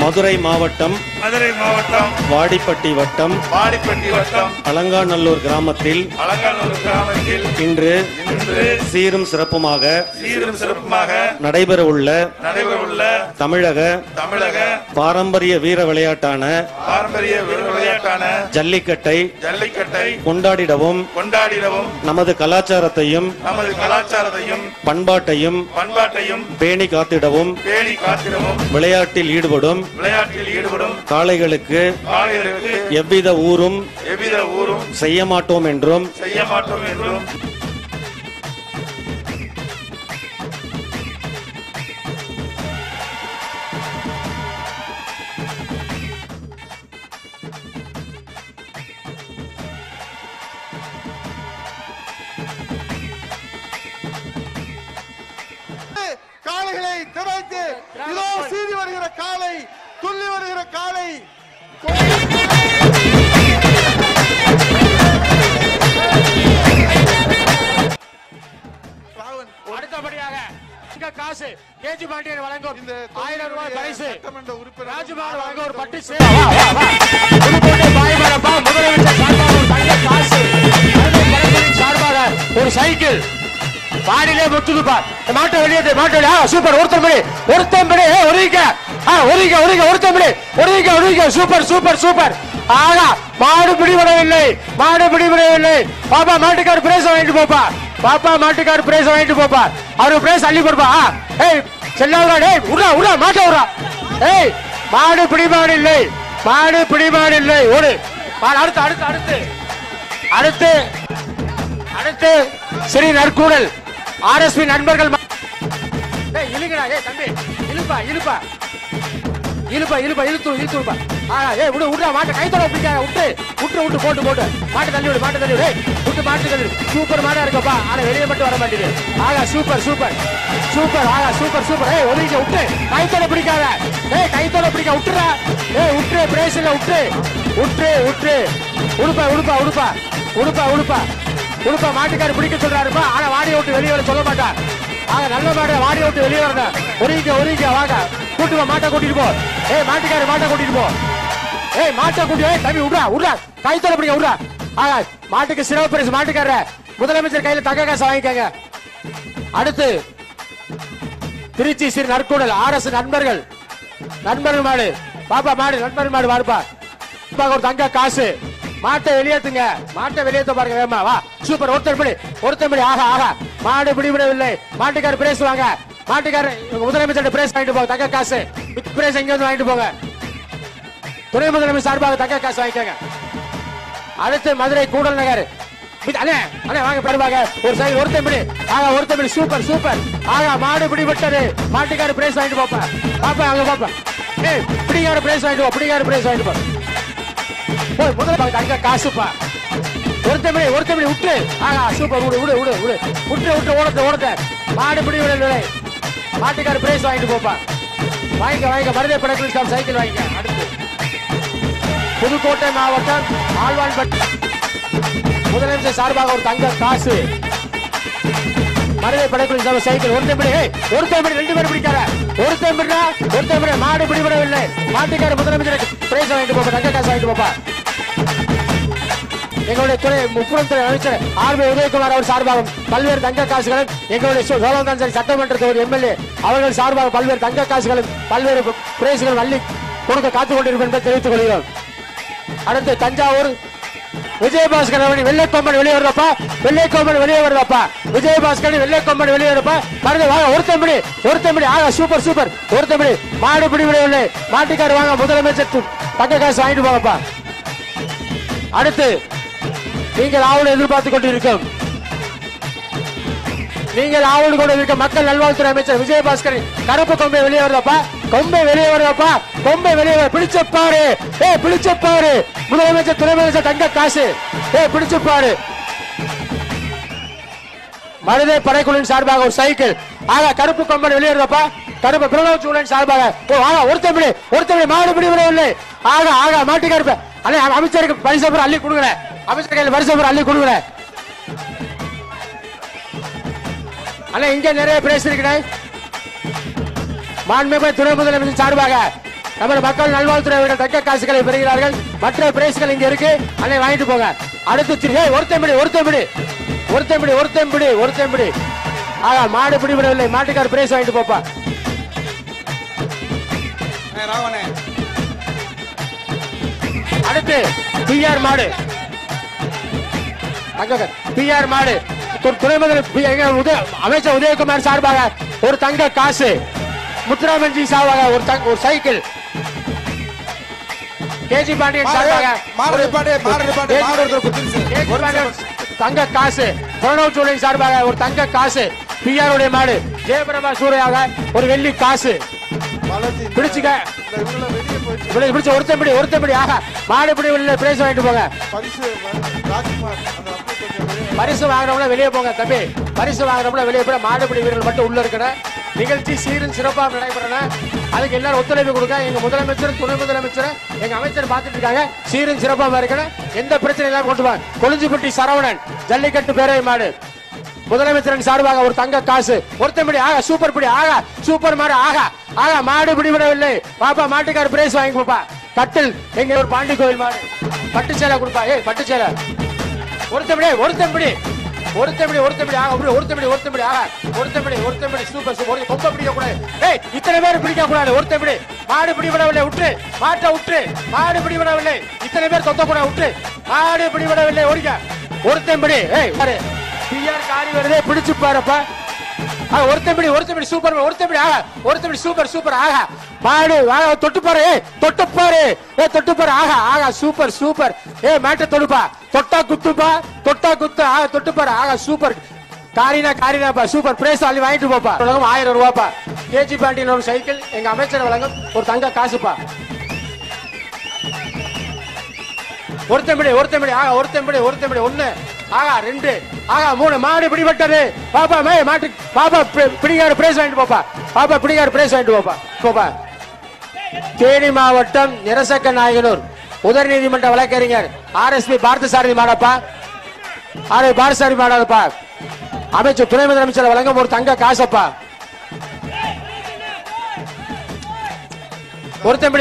மதுரை மாவட்டம் வாடிப்பட்டி வட்டம் அலங்காநல்லூர் கிராமத்தில் இன்று சீரும் சிறப்புமாக நடைபெறவுள்ள தமிழக பாரம்பரிய வீர விளையாட்டான ஜல்லிக்கட்டை கொண்டாடிடவும் நமது கலாச்சாரத்தையும் பண்பாட்டையும் பேணி காத்திடவும் விளையாட்டில் ஈடுபடும் காளைகளுக்கு எவ்வித ஊரும் செய்ய மாட்டோம் என்றும் காளைகளை திரைத்து இதோ சீறி வருகிற காளை, துள்ளி வருகிற காளை. அடுத்தபடியாக காசு கேஜி பாண்டியன் வழங்கும் 1000 ரூபாய் பரிசு ராஜ்குமார் வழங்கும் ஒரு பட்டு சார்பாக ஒரு சைக்கிள் பாடியிலே முத்துதுப்பார் மாட்ட வெளியே மாட்ட சூப்பர் ஒருத்தம்படி ஒருத்தம்படி சூப்பர் சூப்பர் சூப்பர் ஆகா மாடு பிடிபடவில்லை பாப்பா மாட்டுக்கார் பிரைஸ் வாங்கிட்டு போப்பா அவரு பிரைஸ் அள்ளி கொடுப்பா ஏய் செல்லாதடா டேய் உடா மாட்ட உடா ஏய் மாடு பிடிமாடு இல்லை ஓடு அடுத்து ஸ்ரீ நற்கூடல் ஆர்எஸ்பி நண்பர்கள் இழுங்கடா ஏய் தம்பி இழுப்பா இழுத்துப்பா ஏய் விடுடா மாட்ட கைத்தோட பிடிக்காத விட்டு போட்டு மாட்டு தள்ளி விடு ஏய் விட்டு மாட்டு தள்ளி சூப்பர் மாடா இருக்கப்பா ஆனா வெளியே மட்டும் வர மாட்டேங்குது சூப்பர் ஏய் ஒதுங்க விட்டு கைத்தோட பிடிக்காத ஏய் கைத்தோட பிடிக்க விட்டுறா ஏய் விட்டு பிரேஸ்ல விட்டு உடுப்பா மாட்டுக்காரு பிடிக்க சொல்றாருப்பா ஆனா வாடியை விட்டு வெளியே வர சொல்ல மாட்டான் நல்ல மாடு வாடியை விட்டு வெளியே வரணும் ஒருங்க வாங்க கூட்டு மாட்டை கூட்டிட்டு போ ஏய் மாட்டுக்காரு மாட்டை கூட்டிட்டு போ ஏய் மாட்டை கூட்டி தம்பி விடுறா கைத்தோட பிடிக்க விடுறா மாட்டுக்கு சிறப்பு பரிசு மாட்டுக்கார முதலமைச்சர் கையில தங்க காசு வாங்கிக்கங்க அடுத்து திருச்சி ஸ்ரீ நற்கூடல் ஆர்எஸ் நண்பர்கள் மாடு பாப்பா மாடு நண்பர்கள் மாடு வாருப்பா ஒரு தங்க காசு மாட்டை வெளியேத்த பாருங்க வேமா வா சூப்பர் ஒருத்தம்படி ஆகா மாடு பிடிபடவில்லை மாட்டுக்கார பிரைஸ் வாங்க மாட்டுக்கார முதலமைச்சர் பிரைஸ் வாங்கிட்டு போங்க தங்க காசு பிரைஸ் எங்க வந்து வாங்கிட்டு போங்க துணை முதலமைச்சர் சார்பாக தங்க காசு வாங்கிக்கோங்க அடுத்து மதுரை கூடல் நகர் வாங்க பாருவாங்க ஒரு சைடு ஒருத்தம்படி சூப்பர் மாடு பிடிபட்டது மாட்டுக்கார பிரைஸ் வாங்கிட்டு பாப்பா அங்க பாப்பா ஏய் பிடிக்கார பிரைஸ் வாங்கிட்டு போ முதல்ல தங்க காசுப்பா ஒருத்தம்படி விட்டு சூப்பர் விடு ஓடத்த மாடு பிடிவிடவில்லை மாட்டுக்கார பிரைஸ் வாங்கிட்டு போப்பா வாங்கிக்க மருதை படத்தில் சைக்கிள் வாங்கிக்க அடுத்து புதுக்கோட்டை மாவட்டம் ஆழ்வான்பட்டி முதலமைச்சர் சார்பாக ஒரு தங்க காசு மருதை படத்தில் சைக்கிள் ஒருத்தம்படி 2 பேர் பிடிக்கார ஒருத்தம்படி மாடு பிடிபடவில்லை மாட்டுக்கார முதலமைச்சர் பிரைஸ் வாங்கிட்டு போப்பா தங்க காசு வாங்கிட்டு போப்பா எங்களுடைய துறை முப்புறத்துறை அமைச்சர் ஆர்பி உதயகுமார் அவர் சார்பாக பல்வேறு தங்க காசுகளும் எங்களுடைய சோழவந்தான்சரி சட்டமன்ற தொகுதி எம்எல்ஏ அவர்கள் சார்பாக பல்வேறு தங்க காசுகளும் பல்வேறு பிரைஸ்களும் அள்ளி கொடுக்க காத்துக் கொண்டிருப்போம் என்பதை தெரிவித்துக் கொள்கிறோம் அடுத்து தஞ்சாவூர் விஜயபாஸ்கர் வெள்ளைக்கொம்பன் வெளியே வருதப்பா விஜயபாஸ்கர் வெள்ளைக்கொம்பன் வெளியே வருப்பா மருந்து வாங்க ஒருத்தம்படி சூப்பர் ஒருத்தம்படி மாடு பிடிவிடவில்லை மாட்டுக்காரு வாங்க முதலமைச்சர் தங்க காசு வாங்கிட்டு போங்கப்பா அடுத்து நீங்கள் ஆவலை எதிர்பார்த்துக் கொண்டிருக்கும் மக்கள் நல்வாழ்வுத்துறை அமைச்சர் விஜயபாஸ்கர் கருப்பு கொம்பை வெளியே வருதப்பா பிடிச்சப்பாரு முதலமைச்சர் துணை அமைச்சர் தங்க காசு பிடிச்சப்பாரு மனித படைக்குழுவின் சார்பாக ஒரு சைக்கிள் கருப்பு கொம்பன் வெளியே வருதப்பா கருப்பு பிரதமர் சூழலின் சார்பாக ஒருத்தம்படி மாடு பிடிவிடவில்லை மாட்டுக்காரு அமைச்சருக்கு பரிசு அள்ளி கொடுங்க அமைச்சர் கையில் பரிசு அள்ளி கொடுங்க இங்க நிறைய பிரைஸ் இருக்கிறேன் மாண்புமிகு துணை முதலமைச்சர் சார்பாக நமது மக்கள் நல்வாழ்வுத்துறை அவர்கள் தங்க காசுகளை பெறுகிறார்கள். மற்ற பிரைஸ்கள் இங்க இருக்கு, அன்னை வாங்கிட்டு போங்க. அடுத்து ஒருத்தம்பிடி. ஆகா, மாடு பிடிபடவில்லை. மாட்டுக்கார் பிரைஸ் வாங்கிட்டு போப்பா. அடுத்து பிஆர் மாடு, பிஆர் மாடு துணை முதல் அமைச்சர் உதயகுமார் சார்பாக ஒரு தங்க காசு, முத்துராமன்ஜி சார்பாக ஒரு சைக்கிள், கேஜி பாண்டியன் சார்பாக தங்க காசு, பிரணவ் சூழலை சார்பாக ஒரு தங்க காசு, பிஆர் உடைய மாடு ஜெயபிரபா சூறையாக ஒரு வெள்ளி காசு. பிடிச்சுக்க ஒருத்தம்படி ஆக மாடு பிடி பிரைஸ் வாங்கிட்டு போங்க. பரிசு வாங்குறவங்கள வெளியே போங்க தம்பி. பரிசு வாங்குறவங்கள வெளியே போய் மாடுபிடி வீரர்கள் மட்டும் உள்ள இருக்கிற நிகழ்ச்சி சீரும் சிறப்பாக நடைபெறணும். அதுக்கு எல்லாரும் ஒத்துழைப்பு கொடுக்க எங்க முதலமைச்சர், துணை முதலமைச்சர், எங்க அமைச்சர் பார்த்துட்டு இருக்காங்க. சீரும் சிறப்பாக இருக்கணும். எந்த பிரச்சனை இல்லாம கொண்டு வாங்க. கொளிஞ்சிப்பட்டி சரவணன் ஜல்லிக்கட்டு பேரவை மாடு முதலமைச்சரின் சார்பாக ஒரு தங்க காசு. ஒருத்தம்படி ஆக சூப்பர் பிடி ஆக சூப்பர் மாடு ஆக மாடு பிடிபடவில்லை. பாப்பா மாட்டுக்கார பிரைஸ் வாங்கி கொடுப்பா. கட்டில் எங்க ஒரு பாண்டி கோவில் மாடு பட்டு சேலை கொடுப்பா. பட்டு சேலை ஒருத்தம்படி சூப்பர் சூப்பர். கொம்ப பிடிக்க கூடாது. இத்தனை பேர் பிடிக்க கூடாது. ஒருத்தம்படி மாடு பிடிபடவில்லை. விட்டு மாட்டை விட்டு மாடு பிடிபடவில்லை. இத்தனை பேர் தொத்த கூட விட்டு மாடு பிடிபடவில்லை. ஓடிக்க ஒருத்தம்படி. பிஆர் காரி வருதே, பிடிச்சு பாருப்பா. ஒருத்தம்படி சூப்பர். ஒருத்தம்படி சூப்பர் ஆக மாடு தொட்டுப்பாரு. ஆக சூப்பர். மேட்ட தொடுப்பா. தொட்டா குத்து ஆக தொட்டுப்பாரு. ஆக சூப்பர். காரினாப்பா சூப்பர். பிரைஸ் அள்ளி வாங்கிட்டு போப்பா. 1000 ரூபாப்பா. கேஜி பாண்டியன் ஒரு சைக்கிள் எங்க அமைச்சர் வழங்கும் ஒரு தங்க காசுப்பா. ஒருத்தம்படி ஆக ஒருத்தம்படி 1 ஆக 2 ஆக 3 மாடு பிடிபட்டது. பாப்பா மாட்டு பாப்பா பிடிக்கார பிரைஸ் வாங்கிட்டு போப்பா. தேனி மாவட்டம் நிரசக்க நாயகனூர் உதவி நீதிமன்ற வழக்கறிஞர் RSP பார்த்தசாரதி மாடப்பா. பார்த்தசாரதி மாடாப்பா. அமைச்சர் துணை முதலமைச்சர் வழங்கும் ஒரு தங்க காசப்பா.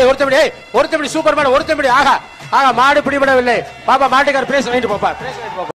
ஒருத்தம்படி சூப்பர் மாடு. ஆக மாடு பிடிபடவில்லை. பாப்பா மாட்டுக்கார பிரைஸ் வாங்கிட்டு போப்பா.